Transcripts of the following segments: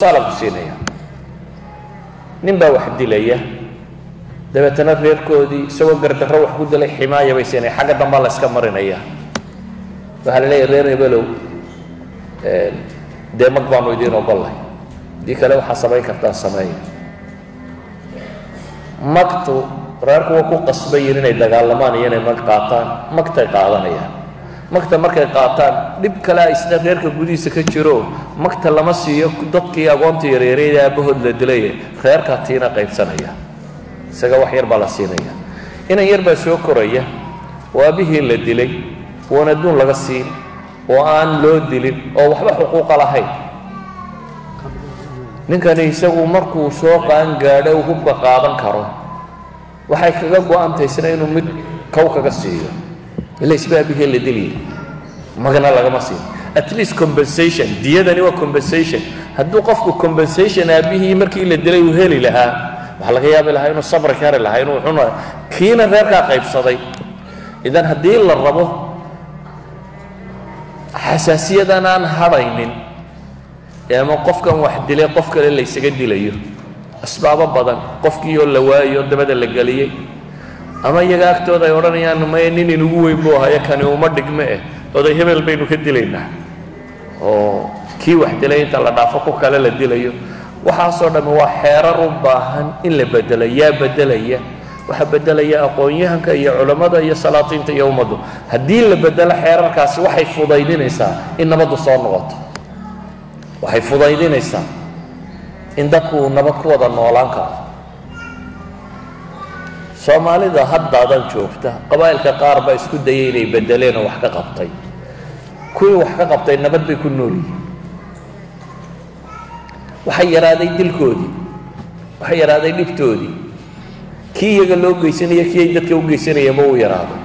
طالب سينيا نبا واحد دليا دبتنا غير كودي سوى قرد روح قد لي حماية بيسيني حاجة دم الله اسكمرين اياه فهل لي غير يبلو دي مقبان ويدين والله دي كلو حسبي كفتان سمايا مقتو reerku waa ku qasbay inay dagaalamaan iyo inay mag qaataan magtay qaadanayaan magta markay qaataan dib kale isna reerka gudihiisa ka jiro magta lama siiyo dadkii aqoonta yareereeyay aabahood la dilay reerka tiina qaybsanaya isaga wax yar baa la siinaya inay yar baa soo koraya waa bihii la dilay wana duun laga siin oo aan loo dilin oo waxba xuquuq lahayn ninkani isagu markuu soo qaan gaadhay uu hubka qaadan karo waxay kaga go'aantaysan inuu mid kow kaga siiyo ilaa isbaabihii la dilay magana laga ma siin at least compensation diyadani waa compensation hadduu qofku compensation aabihii markii la dilay uu heli lahaa waxa laga yaabi lahaa inuu sabr kari lahaa inuu xuno kiina reerka qaybsaday idan haddii la rabo xasaasiyadan aan hadaynin ama qofkan wax dilay qof kale la isaga dilayo أسباب بدن قفكي ولا واي يود بدل الجلية أما يجاك تودا يوراني أنا ما ينني نقوي بوها يكاني ومدق ماء تودا يهمل بينو كدلينا أو كي واحد لين تلا دافقو كلا للدليو وحاصل ما حير رباهن إلا بدلية بدلية وحبدلية أقوياء هنك يا علماء يا سلاطين يوم مدو هديل بدل حير كاس وحي فضايدين إنسان إنما مدو صار نغط وحي فضايدين إنسان in dadku nabad ku wada noolaan karo Soomaalida haddaadan joogta qabaylka qaar ba isku dayay inay bedeleen wax ka qabtay kuwii wax ka qabtay nabad bay ku nool yihiin waxay yaraaday dilkoodii waxay yaraaday dhibtoodii kii iyaga loo geysanaya kii dadka u geysanaya ma uu yaraado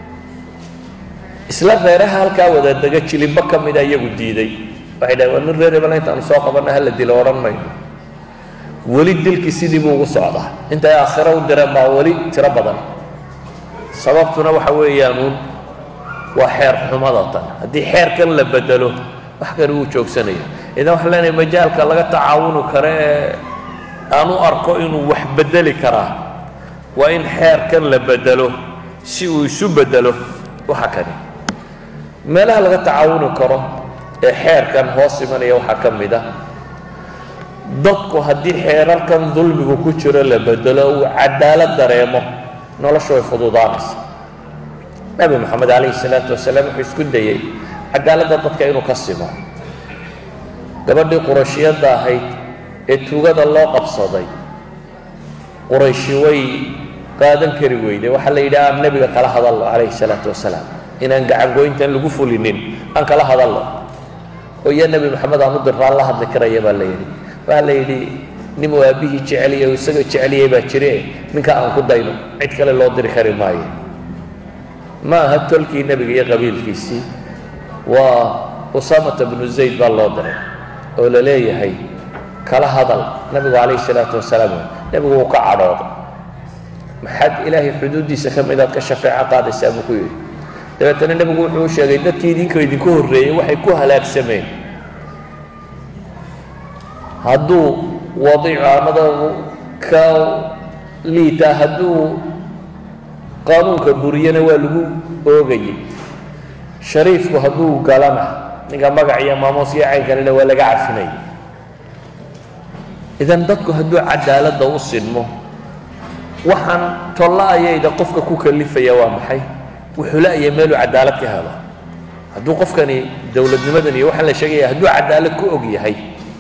isla reeraha halkaa wada daga jilibba ka mid ah iyagu diiday waxay dhahaan in reer hebel intaan soo qabanna hal dilo oran mayno wali dilki sidii buu ugu socdaa inta ay aakhira u direen baa wali tiro badan sababtuna waxa weeyaan waa xeer xumada tan haddii xeerkan la bedelo wax kale uu joogsanaya idan waxa leenahay majaalka laga tacaawuni karo aanu arko inuu wax bedeli karaa waa in xeerkan la bedelo si uu isu bedelo waxa kale meelaha laga tacaawuni karo ee xeerkan hoos imanaya waxa ka mid ah dadku haddii xeerarkan dulmigu ku jiro la bedelo uu cadaalad dareemo noloshu way fududaanaysa nabi maxamed calayhi salaatu wasalaam wuxuu isku dayay cadaaladda dadka inuu ka simo gabadhii qurayshiyadda ahayd ee tuugada loo qabsaday qurayshi way qaadan kari weyday waxaa la yidhi aan nabiga kala hadallo calayhi salaatu wasalaam inaan gacangoyntan lagu fulinin aan kala hadallo oo yaa nabi maxamed aan u diraan la hadli karaya baa la yidhi waxaa la yidhi nin waabihii jeceliya oo isaga jeceliyay baa jire ninka aan ku dayno cid kale loo diri kari maayo ma aha tolkii nabiga iyo qabiilkiisii waa usaamata bnu zayd baa loo diray oo la leeyahay kala hadal nabigu calayhi salaatu wasalaam nabigu wuu ka cadhooday maxaad ilaahay xuduuddiisa ka mid aad ka shafeeco qaadaysaa buu ku yidhi dabeetana nabigu wuxuu u sheegay dadkii idinku horreeyey waxay ku halaagsameen hadduu wadiico amada ka liita hadduu qaanuunka buriyana waa lagu oogayay shariifku hadduu galana ninka magac iyo maamuus iyo caynkanina waa laga cafinayay idan dadku hadduu cadaaladda u sinmo waxaan tolla-ayayda qofka ku kalifaya waa maxay wuxuu la-aya meeluu cadaalad ka helo hadduu qofkani dowladnimadan iyo waxaan la sheegaya hadduu cadaalad ku og yahay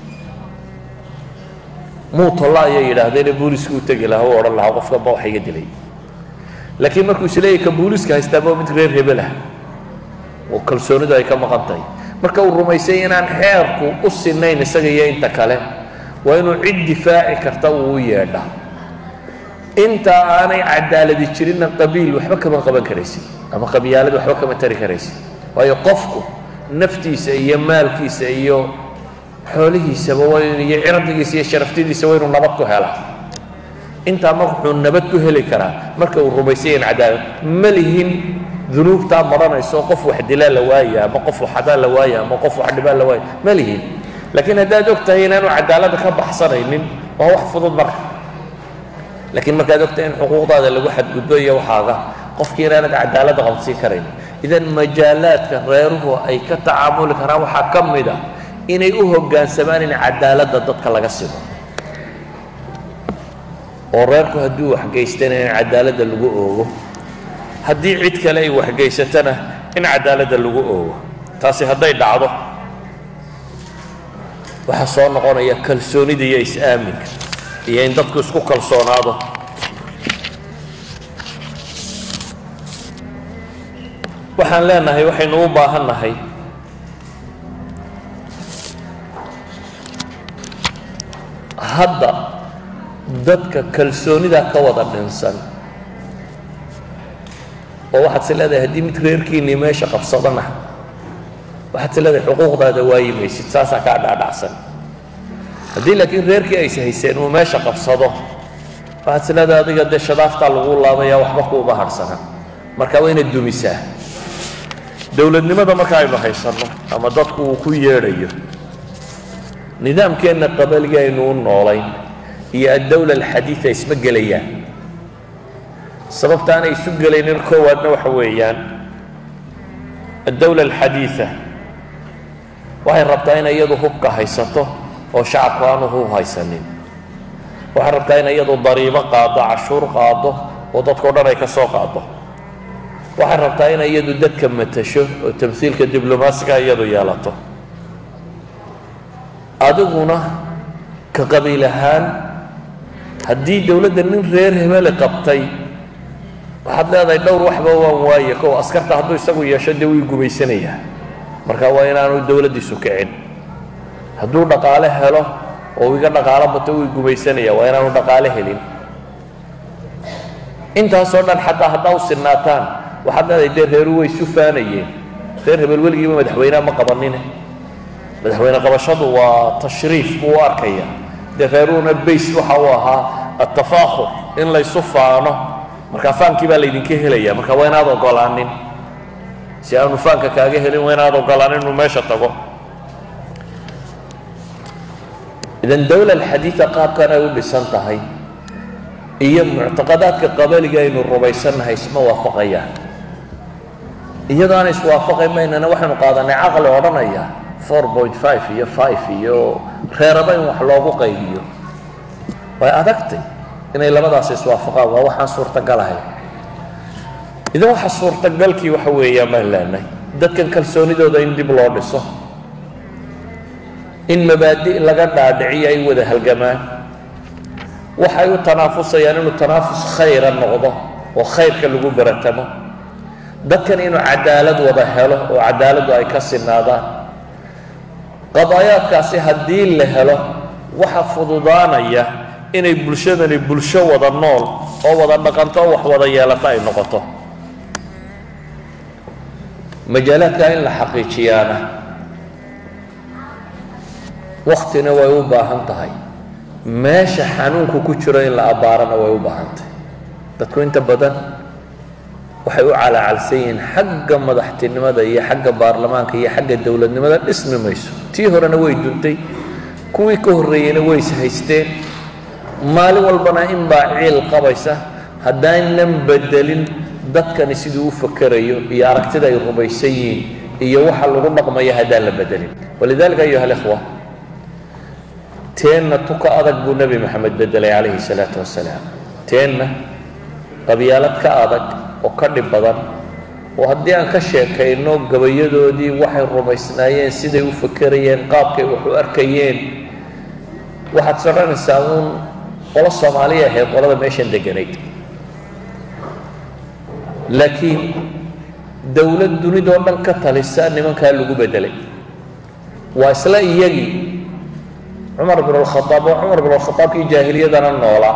muu tolla ayay yidhaahdeen booliisku u tegi lahaa u odhan lahaa qofka ba wax iga dilay laakiin markuu isleeyahay ka booliiska haystaaba mid reer hebel ah oo kalsoonidu ay ka maqan tahay marka uu rumaysay inaan xeerku u sinayn isaga iyo inta kale waa inuu cid difaaci karta uu u yeedha inta aanay cadaaladi jirinna qabiil waxba kama qaban karaysid ama qabyaalad waxba kama tari karaysid waayo qofku naftiisa iyo maalkiisa iyo xoolihiisaba waa iyo cirdigiisa iyo sharaftidiisa waa inuu nabad ku helaa intaa wuxuu nabad ku heli karaa marka uu rumaysay in cadaalad ma lihin dunuubtaa maranayso qof wax dilaa la waaya ama qof waxadaa la waaya ama qof wax dhibaa la waaya ma lihin لكن هذا دكتور هنا إنه عدالة كبحصرين وهو حفظ المرح لكن ما كان دكتور إن حقوق هذا اللي واحد قدوية وحاجة قف كيرانك عدالة غلطي كرين إذا مجالات كغيره أي كتعامل كراه حكم ده إن يوهو كان سمان عدالة ضدك الله قصده وريركو هدو حقيستنا إن عدالة اللجوء هدي عيد كلاي وحقيستنا إن عدالة اللجوء تاسي هدي دعوه وحصان قرن يا كلسوني دي يا إسامك يا إن ضدك سكو كلسون هذا waxaan leenahay waxaynu u baahannahay hadda dadka kalsoonida ka wada dhinsan oo waxaad si leedahay haddii mid reerkiinii meesha qabsadana waxaad si leedahay xuquuqdaada waayi maysid saasaa kaa dhaadhacsan haddii laakiin reerkii aysa hayseen uu meesha qabsado waxaad si leedahay adiga dee shadaaftaa lagu laabaya waxba kuuba hadhsana marka waa inaad dumisaa dowladnimada marka aynu haysano ama dadku uu ku yeedhayo nidaamkeenna qabaliga aynu u noolayn iyo addawla alxadiida isma gelayaan sababta aanay isu gelaynin koowaadna waxa weeyaan addawla alxadiida waxay rabtaa inay iyadu hubka haysato oo shacabku aanu hub haysanin waxay rabtaa inay iyadu dariibo qaado cashuur qaado oo dadkao dhan ay ka soo qaado waxay rabtaa inay iyadu dadka matasho oo tamhiilka diblomaasiga iyadu yeelato adiguna ka qabiil ahaan haddii dowladda nin reer hebele qabtay waxaad leedahay dhowr waxba waan waaye kow askarta hadduu isagu yeesho dee wuu gumaysanayaa marka waa inaanu dowladdiisu kicin hadduu dhaqaale helo oo iga dhaqaalo bato wuu gumaysanaya waa inaanu dhaqaale helin intaasoo dhan xataa haddaa u sinaataan waxaad leedahay dee reeru way isu faanayeen reer hebel weligiiba madaxweyneha ma qabanine madaxweyne qabashadu waa tashriif buu u arkaya dee reeruhuna bays waxa uu ahaa atafaakhur in laysu faano marka faankii baa laydinka helaya marka waa inaad ogolaanin si aanu faanka kaaga helin waa inaad ogolaanin inuu meesha tago idan dawla alxadiida qaabkan ay u dhisan tahay iyo muctaqadaadka qabaliga aynu rubaysannahay isma waafaqayaan iyadoo aan iswaafaqayn maynana waxaynu qaadanay caqli odhanaya 4.5 iyo 5 iyo reeraba in wax loogu qaybiyo way adagtay inay labadaas iswaafaqaan waa waxaan suurtagal ahayn idan waxa suurtagalkii waxa weeyaan ma leenahay dadkan kalsoonidooda in dib loo dhiso in mabaadi' laga dhaadhiciyo ay wada halgamaan waxay u tanaafusayaan inuu tanaafus khayra noqdo oo khayrka lagu baratamo dadkan inuu cadaalad wada helo oo cadaaladdu ay ka sinaadaan qadaayaadkaasi haddii la helo waxa fududaanaya inay bulshadani bulsho wada nool oo wada dhaqanto oo wax wada yeelata ay noqoto majaalaadka in la xaqiijiyaana waqtina way u baahan tahay meesha xanuunku ku jiro in la abaarana way u baahan tahay dadku inta badan waxay u calacalsan yihiin xagga madaxtinimada iyo xagga baarlamaanka iyo xagga dowladnimada dhismi mayso tii horena way duntay kuwii ka horreeyeyna way is haysteen maalin walbana in baa ciil qabaysa haddaanan bedelin dadkani siduu u fakerayo iyo aragtida ay rumaysan yihiin iyo waxa lagu dhaqmayo haddaan la bedelin walidaalika ayuha alikhwa teenna tuka adag buu nebi maxamed bedelay calayhi salaatu wasalaam teenna qabyaalad ka adag oo ka dhib badan oo haddii aan ka sheekayno gabayadoodii waxay rumaysnaayeen siday u fakerayeen qaabkay wax u arkayeen waxaad soranaysaa uun qolo soomaaliya ahayd qolada meeshan deganayd laakiin dowlad dunidoo dhan ka talisa nimankaa lagu bedelay waa isla iyagii cumar bin alkhadaab oo cumar bin alkhadaabkii jaahiliyadana noolaa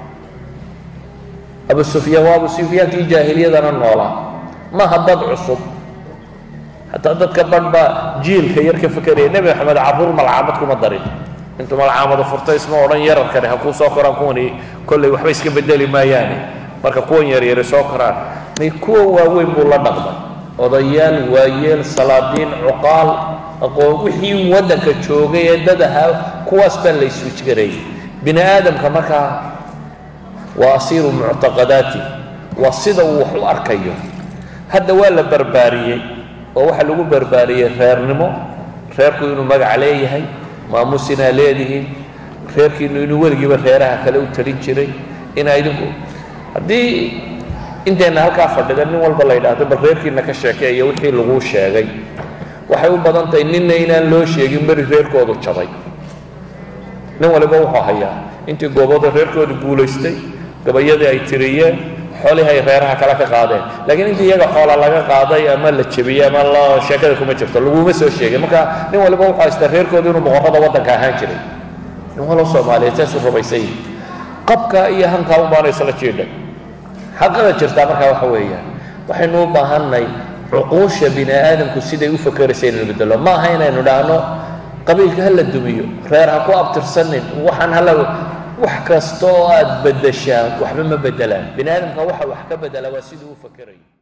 abu sufyaan waa abu sufyaankii jaahiliyadana noolaa maaha dad cusub xataa dadka badh baa jiilka yar ka fekeraya nebi maxamed carruur malcaamad kuma darin intuu malcaamada furtay isma odhan yararkani ha kuu soo koraan kuwani kolley waxba iska bedeli maayaane marka kuwan yaryari soo koraan may kuwa waaweyn buu la dhaqmay odayaal waayeel salaadiin cuqaal aqoon wixii wadanka joogay ee dadaha kuwaas baa la isu jiray bini aadamka markaa waa asiiru muctaqadaati waa sida uu wax u arkayo hadda waa la barbaariyey oo waxa lagu barbaariyey reernimo reerku inuu magac leeyahay maamuusina leedihiin reerkiinu inuu weligiiba reeraha kale u talin jiray inaa idinku haddii inteena halkaa fadhida nin walba la yidhaahdo bal reerkiina ka sheekeeya wixii lagu sheegay waxay u badan tahay ninna inaan loo sheegin beri reerkoodu jabay nin waliba wuxuu hayaa intii goobooda reerkoodu guulaystay gabayadii ay tiriyeen xoolihii ay reeraha kale ka qaadeen laakiin intii iyaga xoola laga qaaday ama la jabiyey ama la sheekada kuma jirto laguma soo sheegin marka nin waliba wuxuu haystaa reerkoodu inuu boqorrada waddanka ahaan jiray nin walo soomaaliyeed saasuu rumaysay qabka iyo hankaa unbaana isla jiidhay xaqada jirtaa markaa waxa weeyaan waxaynu u baahanay cuquusha bini aadamku siday u fakeraysa inaynu bedelo ma aha inaynu dhahno qabiilka hala dumiyo reer ha ku abtirsanin waxaan hala wax kasta oo aad bedeshaan waxba ma bedelaan bini aadamka waxa wax ka bedela waa siduu u fakerayo